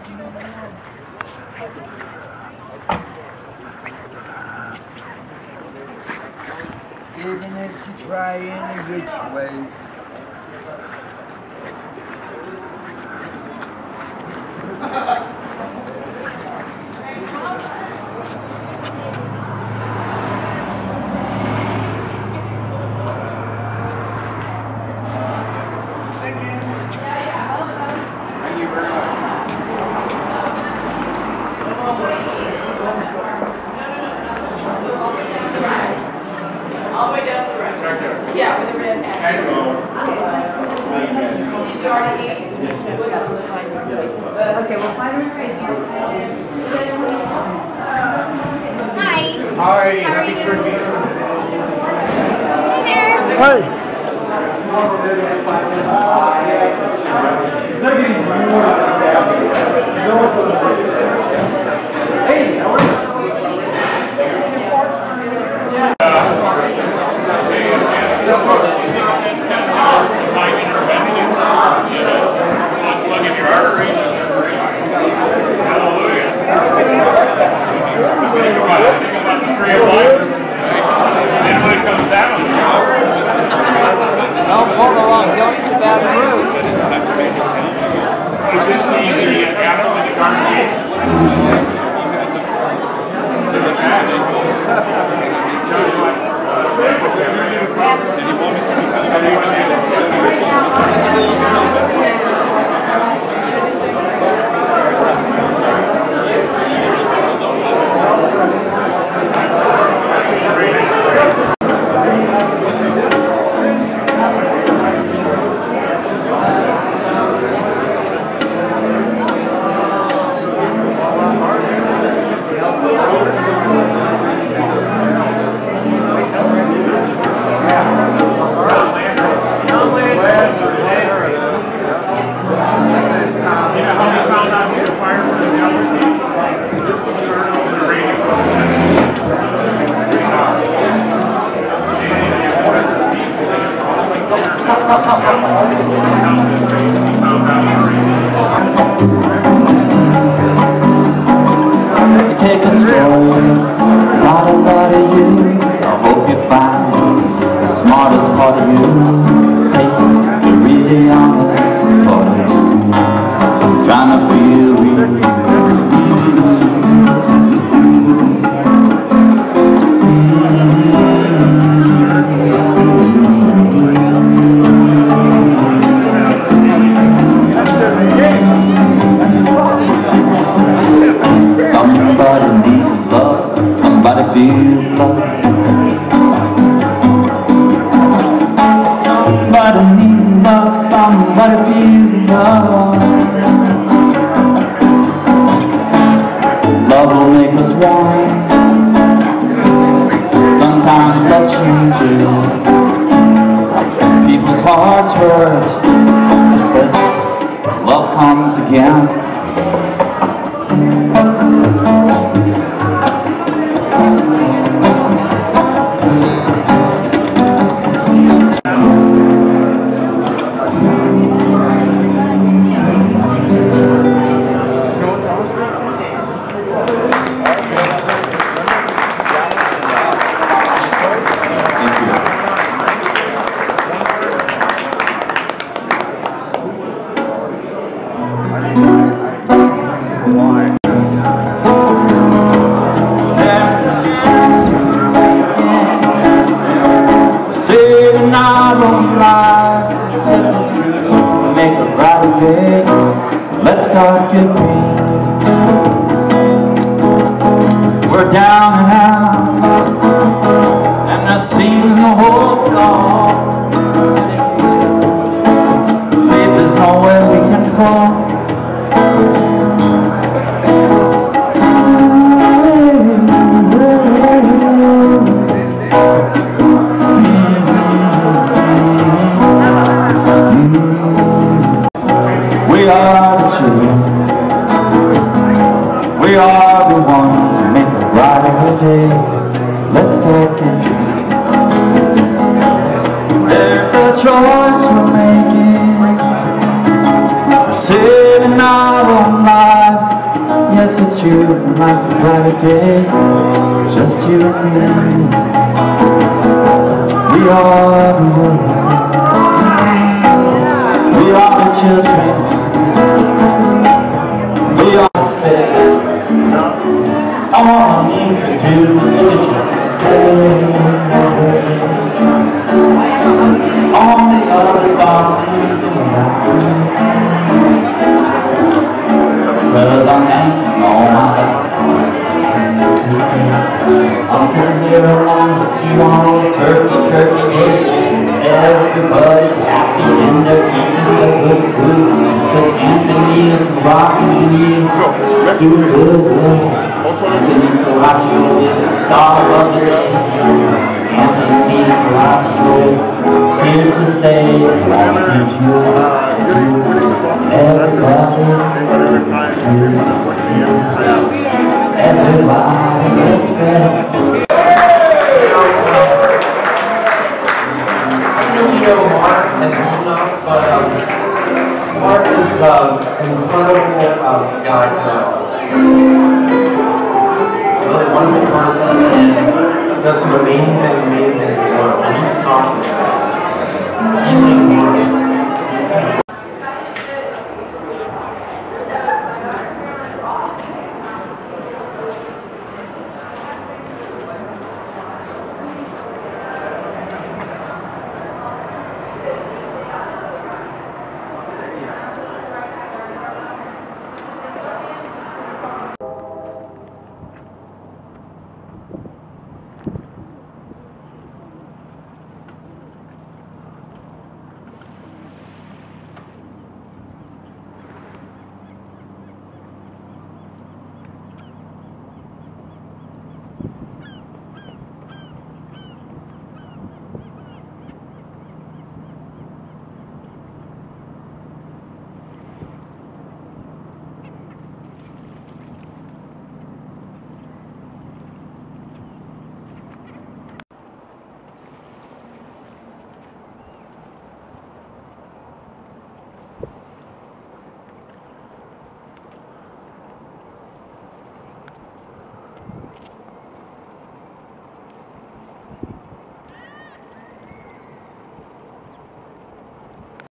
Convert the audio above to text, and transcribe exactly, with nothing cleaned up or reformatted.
Even if you try any which way. All the way down to the right. Yeah, with the red hat. Did you already eat? Okay, well, find her right here. Hi. Hi. How are you? Hey. Hey, how are you? Anybody comes down? Don't pull along, don't eat the bad food. You just need the animal in the garden. Take a stroll, not a lot of you. I hope you find the smartest part of you. Hey, the really honest part of you. Trying to feel real. Somebody needs love, somebody feels love. Somebody needs love, somebody feels love. Love will make us one. Sometimes love changes. People's hearts hurt, but love comes again. Make a brighter day. Let's start getting. We're down and out, and there seems no hope at all. Faith, there's nowhere we can fall. We are the children. We are the ones who make a brighter day. Let's take it. There's a choice we're making. We're saving our own lives. you like a bright day, just you and me. We are the world, we are the children, we are the space. All I need to do is all the other stars seem to know. Cause I'm hanging all my life. I'm sitting here alone with a few on turkey, turkey eggs. Everybody's happy and they're eating the good food. Cause Anthony is rocking and he's doing good. Anthony Caraccio is the star of the day. Anthony Caraccio is here to say, why did you everybody, everybody gets fed. I don't know Mark and enough, but um, Mark is um, an incredible um, guy to know. Really wonderful person and does some amazing, amazing work. And he's talking about it.